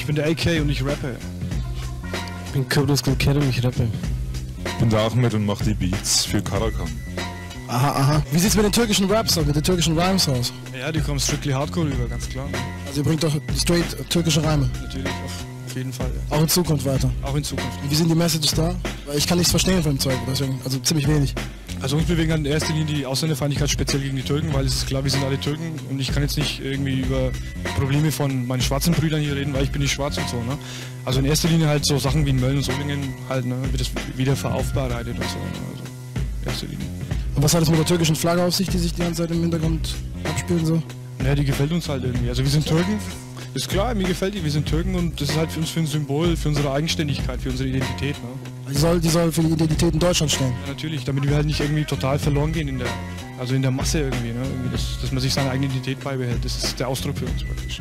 Ich bin der AK und ich rappe. Ich bin Kobus Cat und ich rappe. Ich bin der Ahmed und mach die Beats für Karakan. Aha, aha. Wie sieht's mit den türkischen Raps aus, mit den türkischen Rhymes aus? Ja, die kommen strictly hardcore rüber, ganz klar. Also ihr bringt doch straight türkische Reime. Natürlich, auf jeden Fall. Ja. Auch in Zukunft weiter. Auch in Zukunft. Und wie sind die Messages da? Weil ich kann nichts verstehen von dem Zeug, deswegen, also ziemlich wenig. Also uns bewegen in erster Linie die Ausländerfeindlichkeit speziell gegen die Türken, weil es ist klar, wir sind alle Türken und ich kann jetzt nicht irgendwie über Probleme von meinen schwarzen Brüdern hier reden, weil ich bin nicht schwarz und so, ne? Also in erster Linie halt so Sachen wie in Mölln und Solingen halt, ne, wird das wieder aufbereitet und so, ne? Also in erster Linie. Und was hat es mit der türkischen Flagge auf sich, die sich die ganze Zeit im Hintergrund abspielen so? Ja, die gefällt uns halt irgendwie. Also wir sind Türken, ist klar, mir gefällt die, wir sind Türken und das ist halt für uns für ein Symbol, für unsere Eigenständigkeit, für unsere Identität, ne? Die soll für die Identität in Deutschland stehen. Ja, natürlich, damit wir halt nicht irgendwie total verloren gehen in der Masse irgendwie, ne? Irgendwie dass man sich seine eigene Identität beibehält. Das ist der Ausdruck für uns praktisch.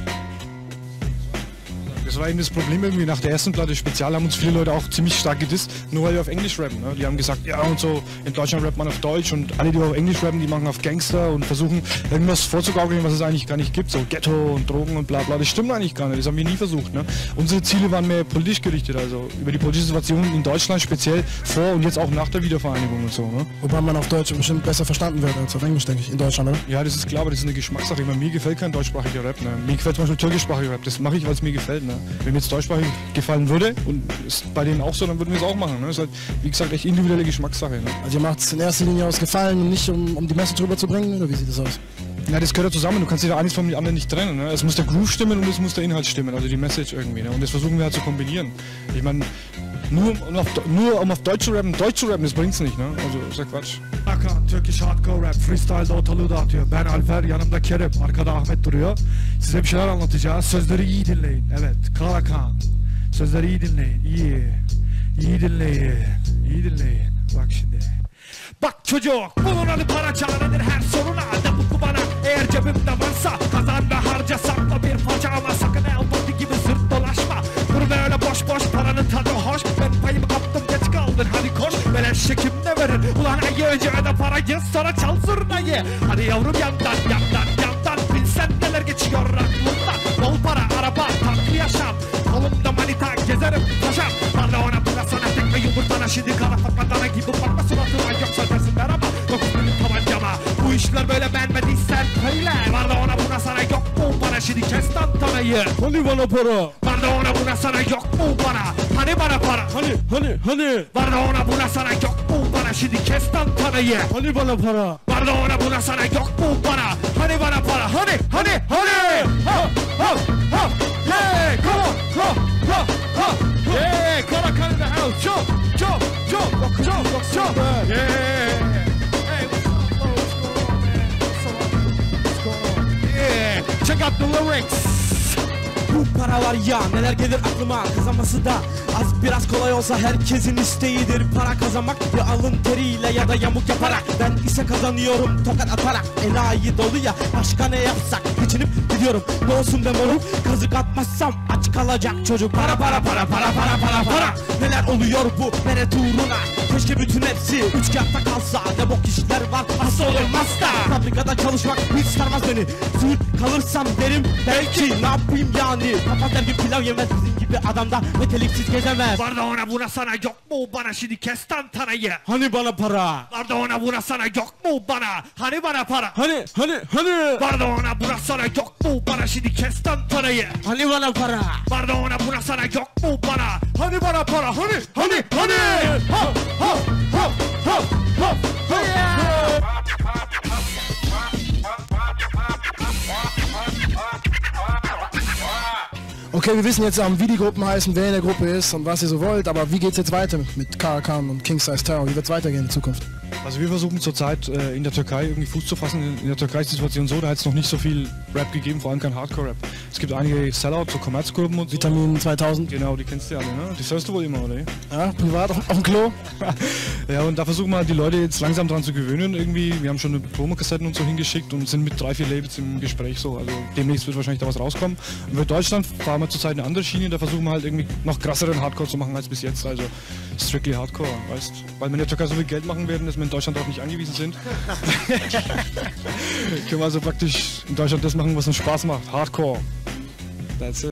Das war eben das Problem irgendwie nach der ersten Platte Spezial haben uns viele Leute auch ziemlich stark gedisst, nur weil wir auf Englisch rappen. Ne? Die haben gesagt, ja und so, in Deutschland rappt man auf Deutsch und alle, die auf Englisch rappen, die machen auf Gangster und versuchen irgendwas vorzugaukeln, was es eigentlich gar nicht gibt, so Ghetto und Drogen und bla bla. Das stimmt eigentlich gar nicht, das haben wir nie versucht. Ne? Unsere Ziele waren mehr politisch gerichtet, also über die politische Situation in Deutschland speziell vor und jetzt auch nach der Wiedervereinigung und so. Ne? Wobei man auf Deutsch bestimmt besser verstanden wird als auf Englisch, denke ich, in Deutschland, oder? Ja, das ist klar, aber das ist eine Geschmackssache. Ich meine, mir gefällt kein deutschsprachiger Rap. Ne? Mir gefällt zum Beispiel türkischsprachiger Rap, das mache ich, weil es mir gefällt. Ne? Wenn mir jetzt deutschsprachig gefallen würde und ist bei denen auch so, dann würden wir es auch machen. Ne? Das ist halt, wie gesagt, echt individuelle Geschmackssache. Ne? Also ihr macht es in erster Linie aus Gefallen und nicht um die Message rüberzubringen, oder wie sieht das aus? Ja, das gehört ja zusammen, du kannst dich da eines von dem anderen nicht trennen. Ne? Es muss der Groove stimmen und es muss der Inhalt stimmen, also die Message irgendwie. Ne? Und das versuchen wir halt zu kombinieren. Ich meine, nur um auf Deutsch zu rappen, das bringt's nicht. Ne? Also, ist ja Quatsch. Karakan, Turkish Hardcore Rap, Freestyle'da ortalığı dağıtıyor. Ben Alper, yanımda Kerem, arkada Ahmet duruyor. Size bir şeyler anlatacağız, sözleri iyi dinleyin. Evet, Karakan, sözleri iyi dinleyin, iyi dinleyin, iyi dinleyin. Bak şimdi. Bak çocuk, bunun adı para çaredir her soruna. De bu bana, eğer cebimde varsa kazan ve harca, sakla bir parça ama sakın el body gibi sırt dolaşma. Dur böyle boş boş, paranın tadı hoş. Ben payımı kaptım, geç kaldın, hadi koş. Beleş çekim ne verir? Ulan ayı önce öde para, gez sonra çal zurnayı. Hadi yavrum yandan, bilsen neler geçiyor aklımdan. Bol para, araba, tatlı yaşam. Kolumda manita, gezerim paşam. Parla ona plasana, tek ve yumurtana. Şimdi kara patlatana gibi bakma suratıma. Yoksa dersinler ama 9 milim tabancama. Bu işler böyle beğenmediysen söyle. Var da ona buna sana yok mu bana? Şimdi kes tantanayı. Hani bana para? Var da ona buna sana yok mu bana? Hani bana para? Hani? Var da ona buna sana yok mu bana? Şimdi kes tantanayı. Hani bana para? Var da ona buna sana yok mu bana? Hani bana para? Hani? Ha! Yeah! Come on! Ha! Yeah! Karakan in the house! Jump! Yeah! Hey, what's up, bro? What's going on? Yeah! Check out the lyrics! Bu para var ya, neler gelir aklıma, kazanması da az biraz kolay olsa herkesin isteğidir. Para kazanmak ya alın teriyle ya da yamuk yaparak. Ben ise kazanıyorum tokat atarak. Enayi dolu ya, başka ne yapsak, geçinip gidiyorum. Ne olsun be moruk, kazık atmazsam aç kalacak çocuk. Para. Neler oluyor bu meret uğruna? Keşke bütün hepsi üç kağıtta kalsa. Ne bok işler var, hasta olmaz da. Fabrikada çalışmak hiç sarmaz beni. Sığır kalırsam derim belki, ne yapayım yani? Kapat der gibi pilav yemez, bizim gibi adamda meteliksiz gezemez. Var da ona buna sana yok mu bana? Şimdi kes tantanayı. Hani bana para? Var da ona buna sana yok mu bana? Hani bana para? Hani? Var da ona buna sana yok mu bana? Şimdi kes tantanayı. Hani bana para? Var da ona buna sana yok mu bana? Hani bana para? Hani? Okay, wir wissen jetzt, wie die Gruppen heißen, wer in der Gruppe ist und was ihr so wollt, aber wie geht's jetzt weiter mit Karakan und King Size Terror? Wie wird's weitergehen in Zukunft? Also wir versuchen zurzeit in der Türkei irgendwie Fuß zu fassen. In der Türkei ist die Situation so, da hat es noch nicht so viel Rap gegeben, vor allem kein Hardcore-Rap. Es gibt einige Sellout, so Kommerzgruppen und so. Vitamin 2000. Genau, die kennst du ja alle, ne? Die hörst du wohl immer, oder? Ja, privat auf dem Klo. Ja, und da versuchen wir die Leute jetzt langsam dran zu gewöhnen irgendwie. Wir haben schon eine Promokassetten und so hingeschickt und sind mit 3-4 Labels im Gespräch so. Also demnächst wird wahrscheinlich da was rauskommen. Und für Deutschland fahren wir zurzeit eine andere Schiene, da versuchen wir halt irgendwie noch krasseren Hardcore zu machen als bis jetzt. Also strictly Hardcore, weißt? Weil wir in der Türkei so viel Geld machen werden, dass wir in Deutschland auch nicht angewiesen sind. Können wir also praktisch in Deutschland das machen, was uns Spaß macht. Hardcore. That's it.